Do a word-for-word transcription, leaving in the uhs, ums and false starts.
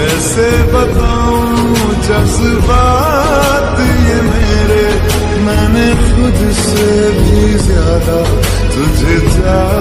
कैसे बताऊं जज्बात ये मेरे, मैंने खुद से भी ज्यादा तुझे चाहा।